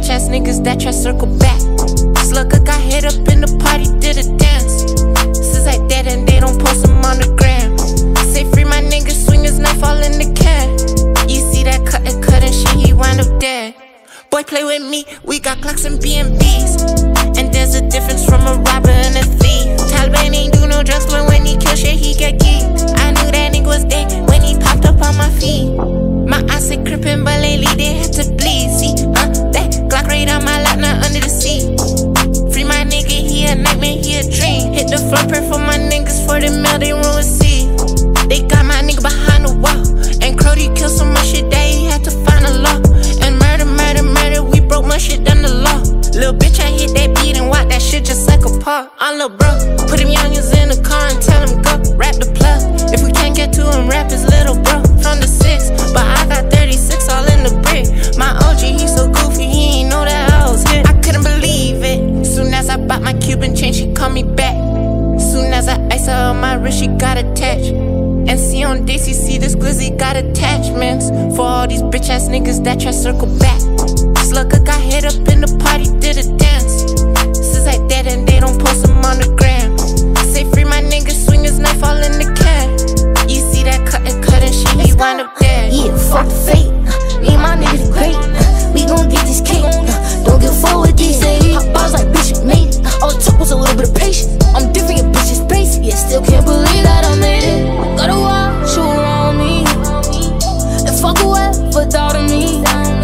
bitch ass niggas that try circle back. Slugger got hit up in the party, did a dance. Since I dead and they don't post them on the gram. Say free my niggas, swing his knife all in the can. You see that cut and shit, he wind up dead. Boy play with me, we got clocks and B&Bs. And there's a difference from a robber and a thief. Taliban ain't do no drugs, but when he kill shit, he get geeked. I knew that nigga was dead when he popped up on my feet. My eyes say crippin', but lately they had to bleed. See, that Glock right on my lap, not under the seat. Free my nigga, he a nightmare, he a dream. Hit the floor, pray for my niggas for the mail, they won't receive. They got my nigga behind the wall. And Crody killed so much shit that he had to find a law. And murder, we broke my shit down the law. Little bitch, I hit that beat and walk that shit just like a paw. I'm lil' bro, put them youngins in the car and tell them go. Rap the plug, if we can't get to him, rap his little bro. From the 6, but I got 36 all in the brick. My OG, he so goofy, he ain't know that I was hit. I couldn't believe it. Soon as I bought my Cuban chain, she called me back. Soon as I ice her on my wrist, she got attached. And see on DCC, this glizzy got attachments. For all these bitch ass niggas that try circle back. Slugger got hit up in the party, did a dance. Since I dead and they don't post them on the gram. Say free my niggas, swing his knife all in the can. You see that cut and shit, he wind up dead. Yeah, fuck the fate, me and my niggas great. We gon' get this cake, don't give a fuck what they say. Pop bars like bitch, you made it. All it took was a little bit of patience. I'm different, your bitch is basic. Yeah, still can't believe that I made it. Got a watch you around me, and fuck whoever thought of me.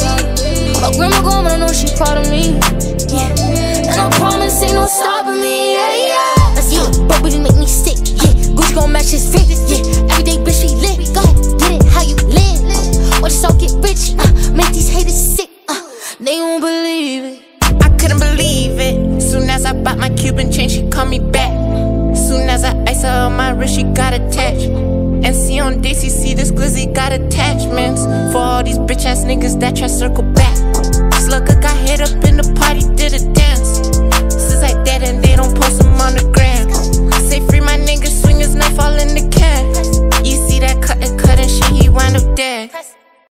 My grandma gone, but I know she proud of me. Yeah, and I promise ain't no stopping me. Yeah, yeah. Let's see it, but just make me sick. Yeah, Gucci gon' match his fit. Yeah, everyday bitch we lit. Go ahead, get it how you live. Watch us all get rich. Make these haters sick. They won't believe it. I couldn't believe it. Soon as I bought my Cuban chain, she called me back. Soon as I ice her on my wrist, she got attached. And see on DCC, this glizzy got attachments. For all these bitch ass niggas that try circle back. Slugger got hit up in the